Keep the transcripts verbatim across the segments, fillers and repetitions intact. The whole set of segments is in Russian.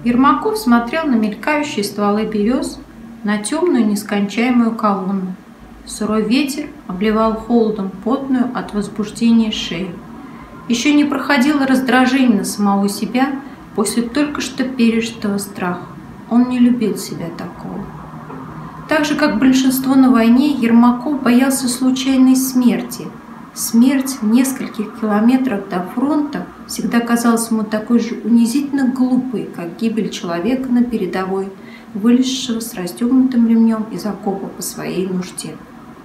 Ермаков смотрел на мелькающие стволы берез, на темную нескончаемую колонну. Сырой ветер обливал холодом потную от возбуждения шею. Еще не проходило раздражение на самого себя после только что пережитого страха. Он не любил себя такого. Так же, как большинство на войне, Ермаков боялся случайной смерти. Смерть в нескольких километрах до фронта всегда казалась ему такой же унизительно глупой, как гибель человека на передовой, вылезшего с расстегнутым ремнем из окопа по своей нужде.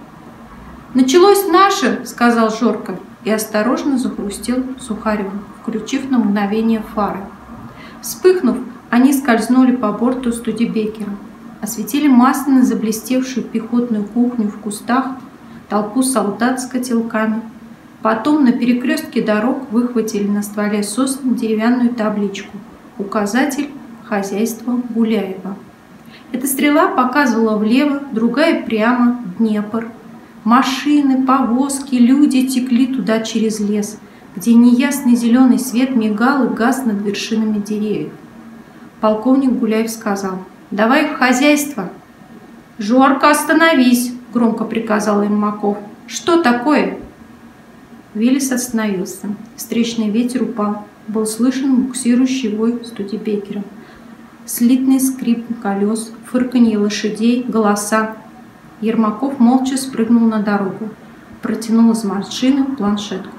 «Началось наше!» — сказал Жорко и осторожно захрустел Сухаревым, включив на мгновение фары. Вспыхнув, они скользнули по борту Студебекера, осветили масляно заблестевшую пехотную кухню в кустах, толпу солдат с котелками. Потом на перекрестке дорог выхватили на стволе сосны деревянную табличку «Указатель хозяйства Гуляева». Эта стрела показывала влево, другая прямо, Днепр. Машины, повозки, люди текли туда через лес, где неясный зеленый свет мигал и гас над вершинами деревьев. Полковник Гуляев сказал: «Давай в хозяйство». «Жорко, остановись!» — громко приказал Ермаков. «Что такое?» Виллис остановился. Встречный ветер упал. Был слышен буксирующий вой Студебекера. Слитный скрип колес, фырканье лошадей, голоса. Ермаков молча спрыгнул на дорогу. Протянул из машины планшетку.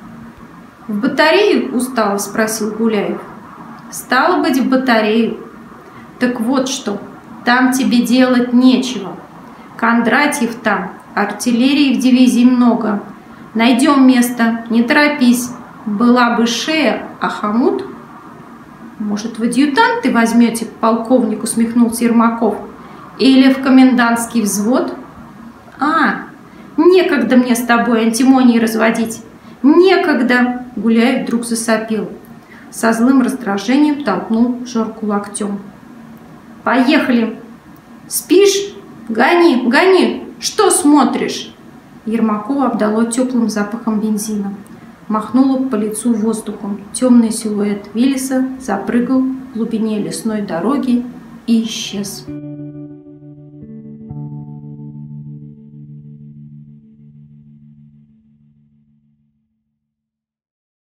«В батарею устало?» — спросил Гуляев. «Стало быть, в батарею. Так вот что, там тебе делать нечего. Кондратьев там, артиллерии в дивизии много. Найдем место, не торопись. Была бы шея, а хомут...» «Может, в адъютанты возьмете?» — полковник усмехнулся Ермаков. «Или в комендантский взвод?» «А, некогда мне с тобой антимонии разводить. Некогда!» — Гуляев вдруг засопел. Со злым раздражением толкнул Жорку локтем. «Поехали!» «Спишь? Гони, гони! Что смотришь?» Ермакова обдало теплым запахом бензина. Махнуло по лицу воздухом. Темный силуэт Виллиса запрыгал в глубине лесной дороги и исчез.